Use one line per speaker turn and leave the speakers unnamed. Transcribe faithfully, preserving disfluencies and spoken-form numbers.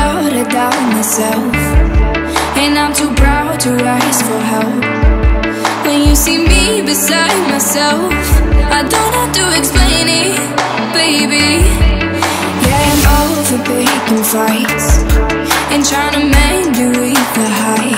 brought it down myself, and I'm too proud to ask for help. When you see me beside myself, I don't have to explain it, baby. Yeah, I'm over picking fights and trying to mend it with the height.